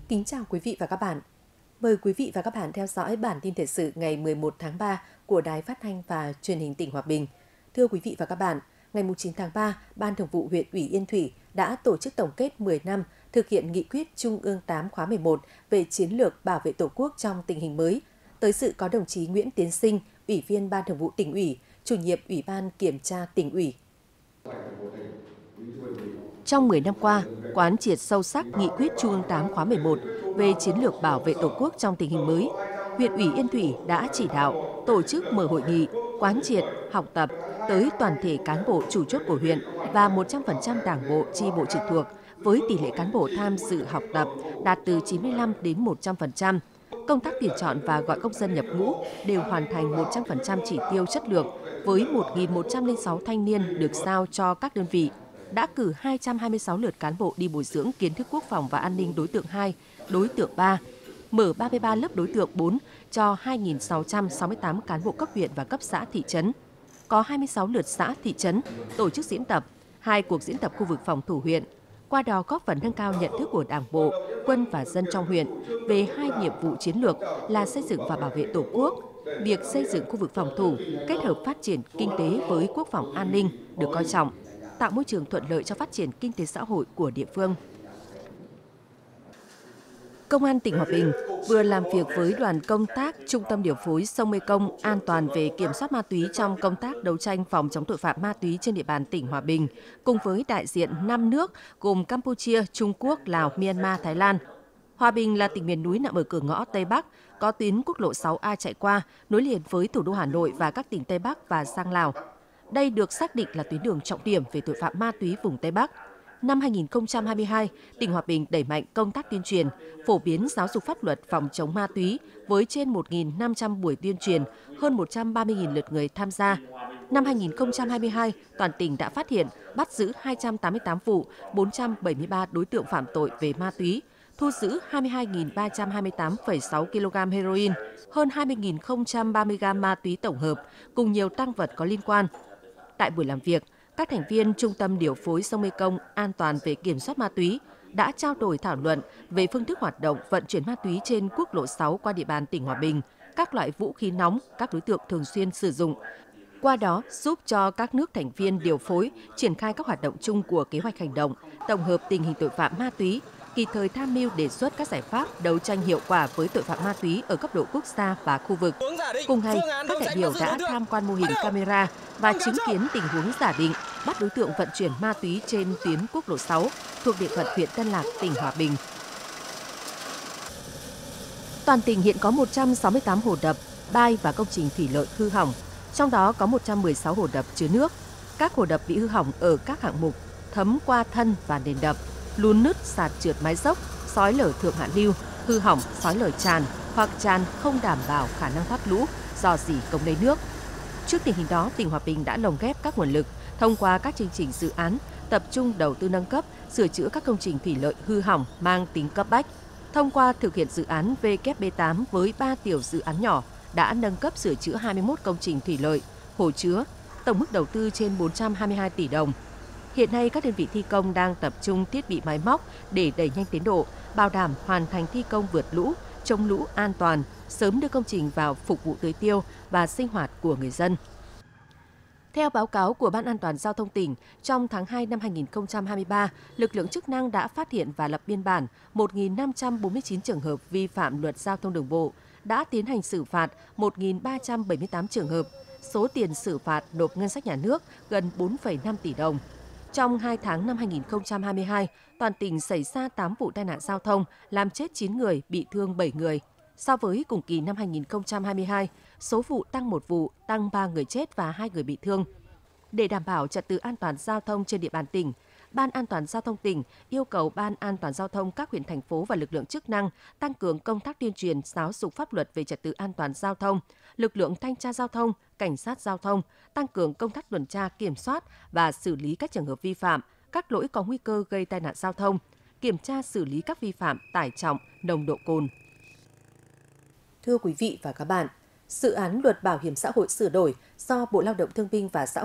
Kính chào quý vị và các bạn. Mời quý vị và các bạn theo dõi bản tin thời sự ngày 11 tháng 3 của Đài Phát thanh và Truyền hình tỉnh Hòa Bình. Thưa quý vị và các bạn, ngày 9 tháng 3, Ban Thường vụ huyện ủy Yên Thủy đã tổ chức tổng kết 10 năm thực hiện nghị quyết Trung ương 8 khóa 11 về chiến lược bảo vệ Tổ quốc trong tình hình mới. Tới dự có đồng chí Nguyễn Tiến Sinh, Ủy viên Ban Thường vụ tỉnh ủy, Chủ nhiệm Ủy ban Kiểm tra tỉnh ủy. Trong 10 năm qua, quán triệt sâu sắc nghị quyết Trung ương 8 khóa 11 về chiến lược bảo vệ Tổ quốc trong tình hình mới, huyện ủy Yên Thủy đã chỉ đạo tổ chức mở hội nghị, quán triệt, học tập tới toàn thể cán bộ chủ chốt của huyện và 100% đảng bộ chi bộ trực thuộc với tỷ lệ cán bộ tham dự học tập đạt từ 95 đến 100%. Công tác tuyển chọn và gọi công dân nhập ngũ đều hoàn thành 100% chỉ tiêu chất lượng với 1.106 thanh niên được giao cho các đơn vị. Đã cử 226 lượt cán bộ đi bồi dưỡng kiến thức quốc phòng và an ninh đối tượng 2, đối tượng 3, mở 33 lớp đối tượng 4 cho 2.668 cán bộ cấp huyện và cấp xã thị trấn. Có 26 lượt xã thị trấn tổ chức diễn tập, 2 cuộc diễn tập khu vực phòng thủ huyện. Qua đó góp phần nâng cao nhận thức của Đảng bộ, quân và dân trong huyện về 2 nhiệm vụ chiến lược là xây dựng và bảo vệ Tổ quốc. Việc xây dựng khu vực phòng thủ kết hợp phát triển kinh tế với quốc phòng an ninh được coi trọng, tạo môi trường thuận lợi cho phát triển kinh tế xã hội của địa phương. Công an tỉnh Hòa Bình vừa làm việc với đoàn công tác Trung tâm điều phối sông Mekong an toàn về kiểm soát ma túy trong công tác đấu tranh phòng chống tội phạm ma túy trên địa bàn tỉnh Hòa Bình, cùng với đại diện 5 nước gồm Campuchia, Trung Quốc, Lào, Myanmar, Thái Lan. Hòa Bình là tỉnh miền núi nằm ở cửa ngõ Tây Bắc, có tuyến quốc lộ 6A chạy qua, nối liền với thủ đô Hà Nội và các tỉnh Tây Bắc và sang Lào. Đây được xác định là tuyến đường trọng điểm về tội phạm ma túy vùng Tây Bắc. Năm 2022, tỉnh Hòa Bình đẩy mạnh công tác tuyên truyền, phổ biến giáo dục pháp luật phòng chống ma túy với trên 1.500 buổi tuyên truyền, hơn 130.000 lượt người tham gia. Năm 2022, toàn tỉnh đã phát hiện, bắt giữ 288 vụ, 473 đối tượng phạm tội về ma túy, thu giữ 22.328,6 kg heroin, hơn 20.030 gam ma túy tổng hợp, cùng nhiều tang vật có liên quan. Tại buổi làm việc, các thành viên Trung tâm điều phối sông Mekong an toàn về kiểm soát ma túy đã trao đổi thảo luận về phương thức hoạt động vận chuyển ma túy trên quốc lộ 6 qua địa bàn tỉnh Hòa Bình, các loại vũ khí nóng các đối tượng thường xuyên sử dụng. Qua đó, giúp cho các nước thành viên điều phối triển khai các hoạt động chung của kế hoạch hành động, tổng hợp tình hình tội phạm ma túy, kịp thời tham mưu đề xuất các giải pháp đấu tranh hiệu quả với tội phạm ma túy ở cấp độ quốc gia và khu vực. Cùng ngày, các đại biểu đã tham quan mô hình camera và chứng kiến tình huống giả định bắt đối tượng vận chuyển ma túy trên tuyến quốc lộ 6 thuộc địa phận huyện Tân Lạc, tỉnh Hòa Bình. Toàn tỉnh hiện có 168 hồ đập, bai và công trình thủy lợi hư hỏng, trong đó có 116 hồ đập chứa nước. Các hồ đập bị hư hỏng ở các hạng mục thấm qua thân và nền đập, lún nứt sạt trượt mái dốc, xói lở thượng hạ lưu, hư hỏng xói lở tràn hoặc tràn không đảm bảo khả năng thoát lũ, rò rỉ cống lấy nước. Trước tình hình đó, tỉnh Hòa Bình đã lồng ghép các nguồn lực thông qua các chương trình dự án, tập trung đầu tư nâng cấp, sửa chữa các công trình thủy lợi hư hỏng mang tính cấp bách. Thông qua thực hiện dự án WB8 với 3 tiểu dự án nhỏ, đã nâng cấp sửa chữa 21 công trình thủy lợi, hồ chứa, tổng mức đầu tư trên 422 tỷ đồng. Hiện nay, các đơn vị thi công đang tập trung thiết bị máy móc để đẩy nhanh tiến độ, bảo đảm hoàn thành thi công vượt lũ, chống lũ an toàn, sớm đưa công trình vào phục vụ tưới tiêu và sinh hoạt của người dân. Theo báo cáo của Ban An toàn Giao thông tỉnh, trong tháng 2 năm 2023, lực lượng chức năng đã phát hiện và lập biên bản 1.549 trường hợp vi phạm luật giao thông đường bộ, đã tiến hành xử phạt 1.378 trường hợp, số tiền xử phạt nộp ngân sách nhà nước gần 4,5 tỷ đồng. Trong 2 tháng năm 2022, toàn tỉnh xảy ra 8 vụ tai nạn giao thông, làm chết 9 người, bị thương 7 người. So với cùng kỳ năm 2022, số vụ tăng 1 vụ, tăng 3 người chết và 2 người bị thương. Để đảm bảo trật tự an toàn giao thông trên địa bàn tỉnh, Ban An toàn Giao thông tỉnh yêu cầu Ban An toàn Giao thông các huyện, thành phố và lực lượng chức năng tăng cường công tác tuyên truyền giáo dục pháp luật về trật tự an toàn giao thông, lực lượng thanh tra giao thông, cảnh sát giao thông, tăng cường công tác tuần tra kiểm soát và xử lý các trường hợp vi phạm, các lỗi có nguy cơ gây tai nạn giao thông, kiểm tra xử lý các vi phạm tải trọng, nồng độ cồn. Thưa quý vị và các bạn, dự án luật bảo hiểm xã hội sửa đổi do Bộ Lao động Thương binh và Xã hội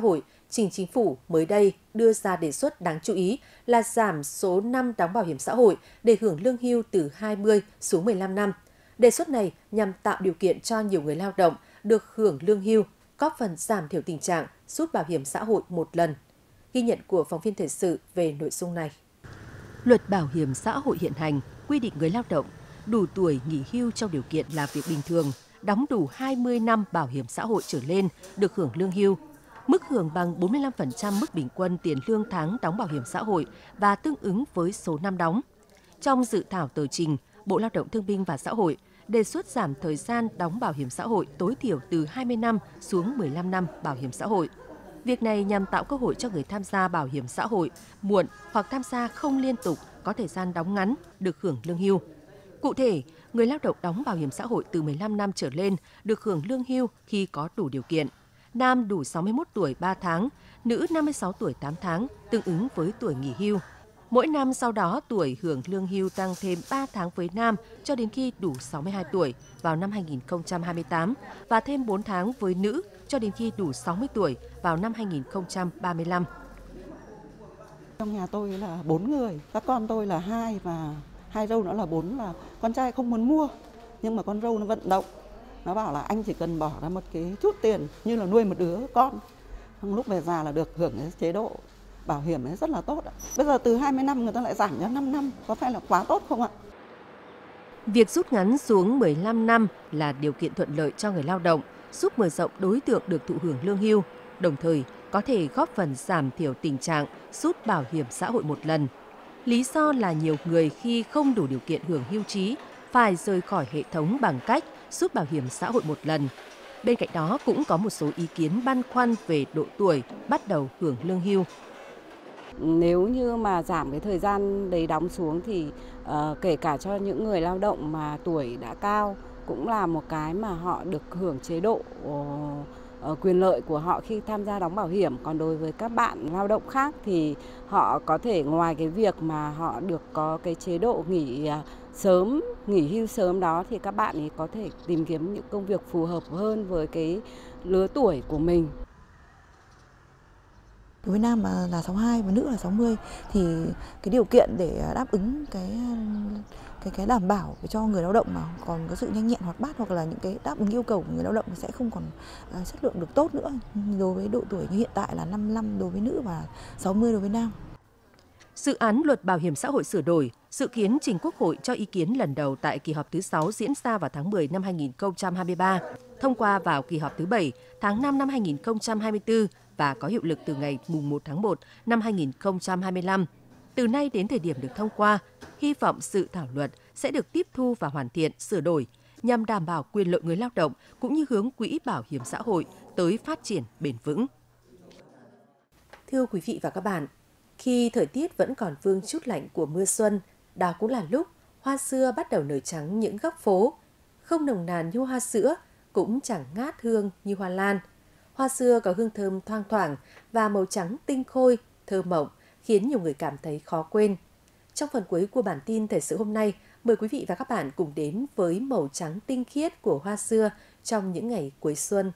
trình Chính phủ mới đây đưa ra đề xuất đáng chú ý là giảm số năm đóng bảo hiểm xã hội để hưởng lương hưu từ 20 xuống 15 năm. Đề xuất này nhằm tạo điều kiện cho nhiều người lao động được hưởng lương hưu, góp phần giảm thiểu tình trạng rút bảo hiểm xã hội một lần. Ghi nhận của phóng viên thời sự về nội dung này. Luật bảo hiểm xã hội hiện hành quy định người lao động đủ tuổi nghỉ hưu trong điều kiện làm việc bình thường, đóng đủ 20 năm bảo hiểm xã hội trở lên được hưởng lương hưu. Mức hưởng bằng 45% mức bình quân tiền lương tháng đóng bảo hiểm xã hội và tương ứng với số năm đóng. Trong dự thảo tờ trình, Bộ Lao động Thương binh và Xã hội đề xuất giảm thời gian đóng bảo hiểm xã hội tối thiểu từ 20 năm xuống 15 năm bảo hiểm xã hội. Việc này nhằm tạo cơ hội cho người tham gia bảo hiểm xã hội muộn hoặc tham gia không liên tục có thời gian đóng ngắn được hưởng lương hưu. Cụ thể, người lao động đóng bảo hiểm xã hội từ 15 năm trở lên được hưởng lương hưu khi có đủ điều kiện. Nam đủ 61 tuổi 3 tháng, nữ 56 tuổi 8 tháng, tương ứng với tuổi nghỉ hưu. Mỗi năm sau đó, tuổi hưởng lương hưu tăng thêm 3 tháng với nam cho đến khi đủ 62 tuổi vào năm 2028 và thêm 4 tháng với nữ cho đến khi đủ 60 tuổi vào năm 2035. Trong nhà tôi là 4 người, các con tôi là 2 và 2 dâu nữa là 4, là con trai không muốn mua, nhưng mà con dâu nó vận động. Nó bảo là anh chỉ cần bỏ ra một cái chút tiền như là nuôi một đứa con. Xong lúc về già là được hưởng cái chế độ bảo hiểm ấy rất là tốt. Bây giờ từ 20 năm người ta lại giảm cho 5 năm, có phải là quá tốt không ạ? Việc rút ngắn xuống 15 năm là điều kiện thuận lợi cho người lao động, giúp mở rộng đối tượng được thụ hưởng lương hưu, đồng thời có thể góp phần giảm thiểu tình trạng rút bảo hiểm xã hội một lần. Lý do là nhiều người khi không đủ điều kiện hưởng hưu trí phải rời khỏi hệ thống bằng cách rút bảo hiểm xã hội một lần. Bên cạnh đó cũng có một số ý kiến băn khoăn về độ tuổi bắt đầu hưởng lương hưu. Nếu như mà giảm cái thời gian đấy đóng xuống thì kể cả cho những người lao động mà tuổi đã cao cũng là một cái mà họ được hưởng chế độ quyền lợi của họ khi tham gia đóng bảo hiểm. Còn đối với các bạn lao động khác thì họ có thể ngoài cái việc mà họ được có cái chế độ nghỉ sớm, nghỉ hưu sớm đó thì các bạn ấy có thể tìm kiếm những công việc phù hợp hơn với cái lứa tuổi của mình. Đối với nam là 62 và nữ là 60 thì cái điều kiện để đáp ứng cái đảm bảo cho người lao động mà còn có sự nhanh nhẹn hoạt bát hoặc là những cái đáp ứng yêu cầu của người lao động sẽ không còn chất lượng được tốt nữa. Đối với độ tuổi như hiện tại là 55 đối với nữ và 60 đối với nam. Dự án luật bảo hiểm xã hội sửa đổi dự kiến trình Quốc hội cho ý kiến lần đầu tại kỳ họp thứ 6 diễn ra vào tháng 10 năm 2023, thông qua vào kỳ họp thứ 7 tháng 5 năm 2024 và có hiệu lực từ ngày mùng 1 tháng 1 năm 2025. Từ nay đến thời điểm được thông qua, hy vọng dự thảo luật sẽ được tiếp thu và hoàn thiện, sửa đổi nhằm đảm bảo quyền lợi người lao động cũng như hướng quỹ bảo hiểm xã hội tới phát triển bền vững. Thưa quý vị và các bạn, khi thời tiết vẫn còn vương chút lạnh của mưa xuân, đó cũng là lúc hoa sưa bắt đầu nở trắng những góc phố. Không nồng nàn như hoa sữa, cũng chẳng ngát hương như hoa lan. Hoa sưa có hương thơm thoang thoảng và màu trắng tinh khôi, thơ mộng, khiến nhiều người cảm thấy khó quên. Trong phần cuối của bản tin thời sự hôm nay, mời quý vị và các bạn cùng đến với màu trắng tinh khiết của hoa sưa trong những ngày cuối xuân.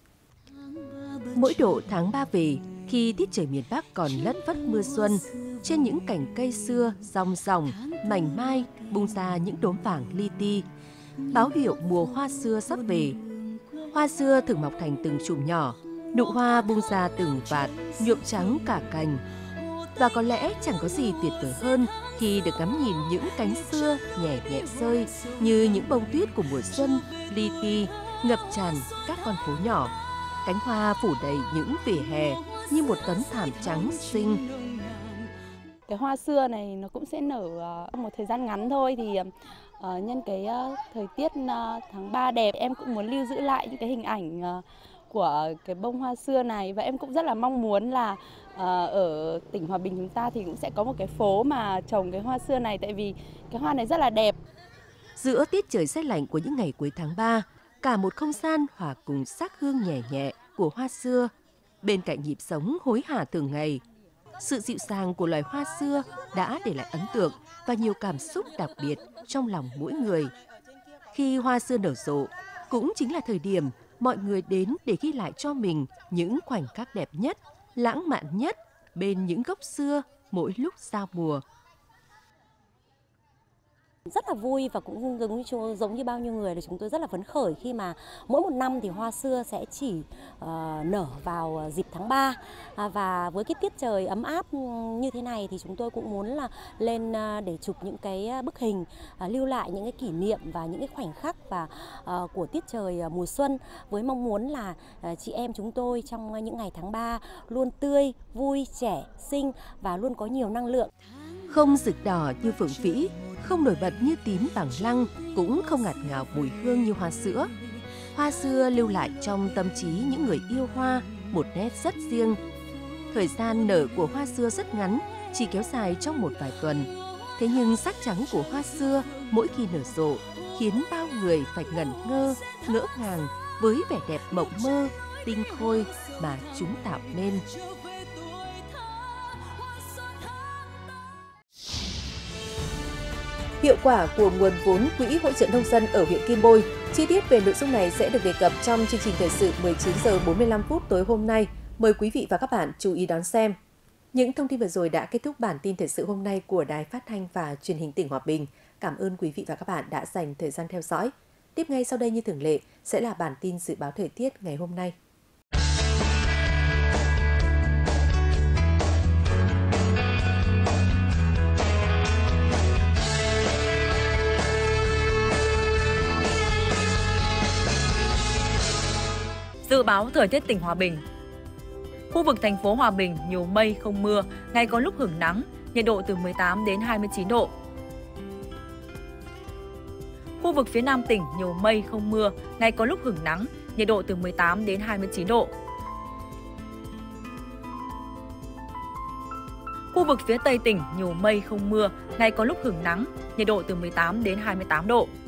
Mỗi độ tháng 3 về, khi tiết trời miền Bắc còn lất vất mưa xuân, trên những cành cây xưa ròng ròng, mảnh mai bung ra những đốm vàng li ti, báo hiệu mùa hoa sưa sắp về. Hoa sưa thường mọc thành từng chùm nhỏ, nụ hoa bung ra từng vạt, nhuộm trắng cả cành. Và có lẽ chẳng có gì tuyệt vời hơn khi được ngắm nhìn những cánh sưa nhẹ nhẹ rơi như những bông tuyết của mùa xuân li ti ngập tràn các con phố nhỏ. Cánh hoa phủ đầy những vỉa hè như một tấm thảm trắng xinh. Cái hoa sưa này nó cũng sẽ nở một thời gian ngắn thôi, thì nhân cái thời tiết tháng 3 đẹp, em cũng muốn lưu giữ lại những cái hình ảnh của cái bông hoa sưa này, và em cũng rất là mong muốn là ở tỉnh Hòa Bình chúng ta thì cũng sẽ có một cái phố mà trồng cái hoa sưa này, tại vì cái hoa này rất là đẹp. Giữa tiết trời rét lạnh của những ngày cuối tháng 3, cả một không gian hòa cùng sắc hương nhẹ nhẹ của hoa sưa, bên cạnh nhịp sống hối hả thường ngày. Sự dịu dàng của loài hoa sưa đã để lại ấn tượng và nhiều cảm xúc đặc biệt trong lòng mỗi người. Khi hoa sưa nở rộ, cũng chính là thời điểm mọi người đến để ghi lại cho mình những khoảnh khắc đẹp nhất lãng mạn nhất bên những gốc xưa mỗi lúc giao mùa. Rất là vui và cũng giống như bao nhiêu người là chúng tôi rất là phấn khởi khi mà mỗi một năm thì hoa xưa sẽ chỉ nở vào dịp tháng 3 và với cái tiết trời ấm áp như thế này thì chúng tôi cũng muốn là lên để chụp những cái bức hình lưu lại những cái kỷ niệm và những cái khoảnh khắc và của tiết trời mùa xuân, với mong muốn là chị em chúng tôi trong những ngày tháng 3 luôn tươi, vui, trẻ, xinh và luôn có nhiều năng lượng. Không rực đỏ như phượng vĩ, không nổi bật như tím bằng lăng, cũng không ngạt ngào mùi hương như hoa sữa. Hoa xưa lưu lại trong tâm trí những người yêu hoa một nét rất riêng. Thời gian nở của hoa xưa rất ngắn, chỉ kéo dài trong một vài tuần. Thế nhưng sắc trắng của hoa xưa mỗi khi nở rộ khiến bao người phải ngẩn ngơ, ngỡ ngàng với vẻ đẹp mộng mơ, tinh khôi mà chúng tạo nên. Hiệu quả của nguồn vốn Quỹ hỗ trợ nông dân ở huyện Kim Bôi. Chi tiết về nội dung này sẽ được đề cập trong chương trình thời sự 19 giờ 45 phút tối hôm nay. Mời quý vị và các bạn chú ý đón xem. Những thông tin vừa rồi đã kết thúc bản tin thời sự hôm nay của Đài Phát thanh và Truyền hình tỉnh Hòa Bình. Cảm ơn quý vị và các bạn đã dành thời gian theo dõi. Tiếp ngay sau đây như thường lệ sẽ là bản tin dự báo thời tiết ngày hôm nay. Dự báo thời tiết tỉnh Hòa Bình. Khu vực thành phố Hòa Bình nhiều mây không mưa, ngày có lúc hửng nắng, nhiệt độ từ 18 đến 29 độ. Khu vực phía Nam tỉnh nhiều mây không mưa, ngày có lúc hửng nắng, nhiệt độ từ 18 đến 29 độ. Khu vực phía Tây tỉnh nhiều mây không mưa, ngày có lúc hửng nắng, nhiệt độ từ 18 đến 28 độ.